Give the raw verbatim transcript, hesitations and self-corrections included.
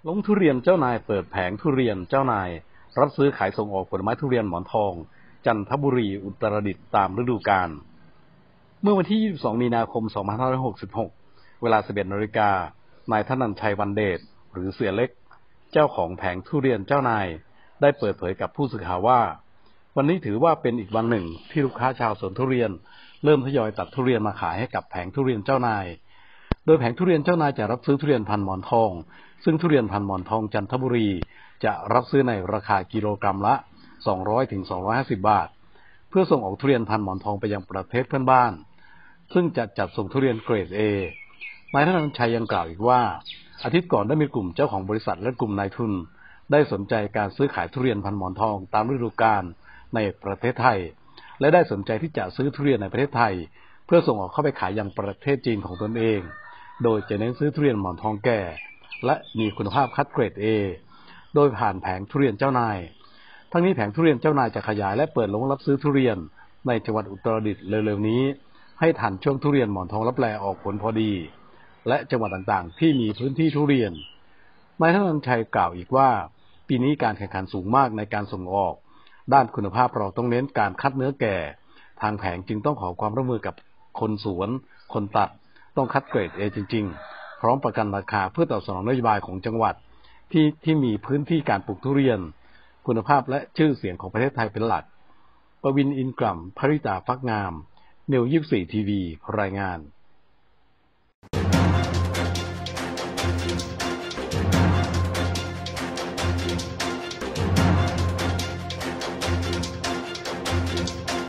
ลงทุเรียนเจ้านายเปิดแผงทุเรียนเจ้านายรับซื้อขายส่งออกผลไม้ทุเรียนหมอนทองจันทบุรีอุตรดิตถ์ตามฤดูกาลเมื่อวันที่ยี่สิบสองมีนาคมสองพันห้าร้อยหกสิบหกเวลา สิบเอ็ดนาฬิกา นายธนันชัยวันเดชหรือเสียเล็กเจ้าของแผงทุเรียนเจ้านายได้เปิดเผยกับผู้สื่อข่าวว่าวันนี้ถือว่าเป็นอีกวันหนึ่งที่ลูกค้าชาวสวนทุเรียนเริ่มทยอยตัดทุเรียนมาขายให้กับแผงทุเรียนเจ้านายโดยแผงทุเรียนเจ้านายจะรับซื้อทุเรียนพันธุ์หมอนทองซึ่งทุเรียนพันธุ์หมอนทองจันทบุรีจะรับซื้อในราคากิโลกรัมละสองร้อยถึงสองร้อยห้าสิบบาทเพื่อส่งออกทุเรียนพันธุ์หมอนทองไปยังประเทศเพื่อนบ้านซึ่งจะจัดส่งทุเรียนเกรด A นายธนันชัยยังกล่าวอีกว่าอาทิตย์ก่อนได้มีกลุ่มเจ้าของบริษัทและกลุ่มนายทุนได้สนใจการซื้อขายทุเรียนพันธุ์หมอนทองตามฤดูกาลในประเทศไทยและได้สนใจที่จะซื้อทุเรียนในประเทศไทยเพื่อส่งออกเข้าไปขายยังประเทศจีนของตนเองโดยจะเน้นซื้อทุเรียนหมอนทองแก่และมีคุณภาพคัดเกรด A โดยผ่านแผงทุเรียนเจ้านายทั้งนี้แผงทุเรียนเจ้านายจะขยายและเปิดลงรับซื้อทุเรียนในจังหวัดอุตรดิตถ์เร็วๆนี้ให้ทันช่วงทุเรียนหมอนทองรับแลออกผลพอดีและจังหวัดต่างๆที่มีพื้นที่ทุเรียนนายธนันชัยกล่าวอีกว่าปีนี้การแข่งขันสูงมากในการส่งออกด้านคุณภาพเราต้องเน้นการคัดเนื้อแก่ทางแผงจึงต้องขอความร่วมมือกับคนสวนคนตัดต้องคัดเกรด A จริงๆพร้อมประกันราคาเพื่อตอบสนองนโยบายของจังหวัดที่ที่มีพื้นที่การปลูกทุเรียนคุณภาพและชื่อเสียงของประเทศไทยเป็นหลักประวิน อินทร์กล่ำ ภริตาฟักงาม นิว ยี่สิบสี่ ที วี รายงาน